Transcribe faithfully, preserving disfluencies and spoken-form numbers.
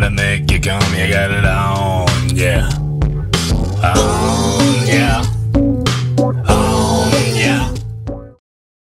to make you come, you got it on, yeah. On, yeah.